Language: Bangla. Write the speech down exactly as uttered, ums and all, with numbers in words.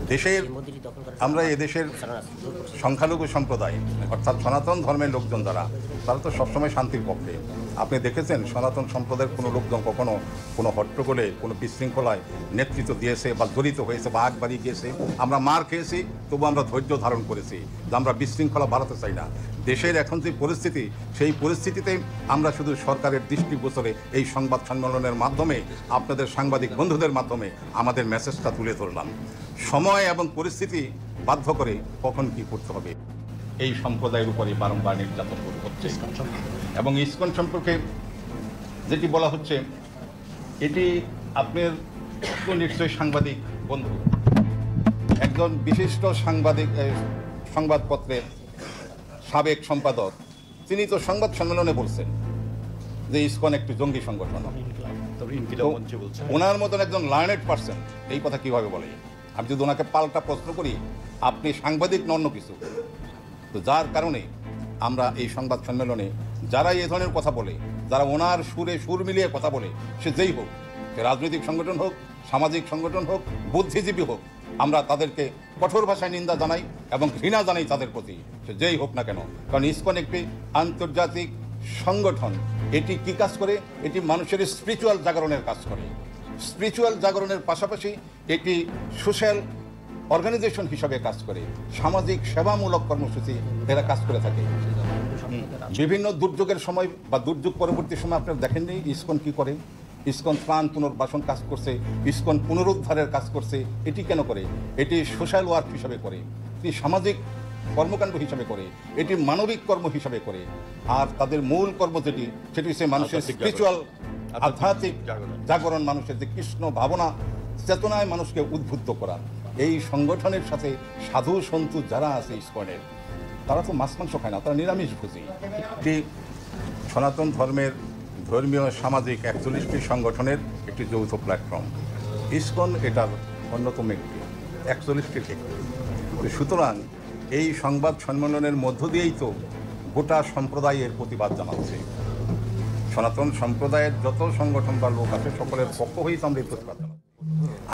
দেশের আমরা এদেশের সংখ্যালঘু সম্প্রদায় অর্থাৎ সনাতন ধর্মের লোকজন যারা, তারা তো সবসময় শান্তির পক্ষে। আপনি দেখেছেন সনাতন সম্প্রদায়ের কোনো লোকজন কখনো কোনো হট্টগোলে, কোনো বিশৃঙ্খলায় নেতৃত্ব দিয়েছে বা জড়িত হয়েছে বা আগ বাড়িয়ে গিয়েছে? আমরা মার খেয়েছি, তবু আমরা ধৈর্য ধারণ করেছি যে আমরা বিশৃঙ্খলা বাড়াতে চাই না। দেশের এখন যে পরিস্থিতি, সেই পরিস্থিতিতে আমরা শুধু সরকারের দৃষ্টিগোচরে এই সংবাদ সম্মেলনের মাধ্যমে আপনাদের সাংবাদিক বন্ধুদের মাধ্যমে আমাদের মেসেজটা তুলে ধরলাম। সময় এবং পরিস্থিতি বাধ্য করে কখন কি করতে হবে। এই সম্প্রদায়ের উপরে বারংবার নির্যাতন হচ্ছে এবং ইসকন সম্পর্কে যেটি বলা হচ্ছে, এটি আপনার তো নিশ্চয়ই সাংবাদিক বন্ধু, একজন বিশিষ্ট সাংবাদিক, সংবাদপত্রের সাবেক সম্পাদক, তিনি তো সংবাদ সম্মেলনে বলছেন যে ইসকন একটি জঙ্গি সংগঠন। ওনার মতন একজন লার্নেড পার্সন এই কথা কিভাবে বলে? আমি যদি ওনাকে পাল্টা প্রশ্ন করি, আপনি সাংবাদিক নন্য কিছু, তো যার কারণে আমরা এই সংবাদ সম্মেলনে যারা এই ধরনের কথা বলে, যারা ওনার সুরে সুর মিলিয়ে কথা বলে, সে যেই হোক, সে রাজনৈতিক সংগঠন হোক, সামাজিক সংগঠন হোক, বুদ্ধিজীবী হোক, আমরা তাদেরকে কঠোর ভাষায় নিন্দা জানাই এবং ঘৃণা জানাই তাদের প্রতি, সে যেই হোক না কেন। কারণ ইসকন একটি আন্তর্জাতিক সংগঠন। এটি কি কাজ করে? এটি মানুষের স্পিরিচুয়াল জাগরণের কাজ করে। স্পিরিচুয়াল জাগরণের পাশাপাশি এটি সোশ্যাল অর্গানাইজেশন হিসাবে কাজ করে, সামাজিক সেবামূলক কর্মসূচি এরা কাজ করে থাকে। বিভিন্ন দুর্যোগের সময় বা দুর্যোগ পরবর্তী সময় আপনারা দেখেননি ইসকন কি করে? ইসকন ত্রাণ পুনর্বাসন কাজ করছে, ইসকন পুনরুদ্ধারের কাজ করছে। এটি কেন করে? এটি সোশ্যাল ওয়ার্ক হিসাবে করে, এটি সামাজিক কর্মকাণ্ড হিসাবে করে, এটি মানবিক কর্ম হিসাবে করে। আর তাদের মূল কর্ম যেটি, সেটি হচ্ছে মানুষের স্পিরিচুয়াল আধ্যাত্মিক জাগরণ, মানুষের যে কৃষ্ণ ভাবনা চেতনায় মানুষকে উদ্বুদ্ধ করা। এই সংগঠনের সাথে সাধু সন্তু যারা আছে ইসকনের, তারা তো মাছ মাংস খায় না, তারা নিরামিষ ভোজী। এটি সনাতন ধর্মের ধর্মীয় সামাজিক একচল্লিশটি সংগঠনের একটি যৌথ প্ল্যাটফর্ম। ইসকন এটার অন্যতম একটি একচল্লিশটির একটি। সুতরাং এই সংবাদ সম্মেলনের মধ্য দিয়েই তো গোটা সম্প্রদায়ের প্রতিবাদ জানাচ্ছে। সনাতন সম্প্রদায়ের যত সংগঠন বা লোক আছে সকলের পক্ষ হয়েই তো আমরা এই প্রতিবাদ জানাচ্ছি।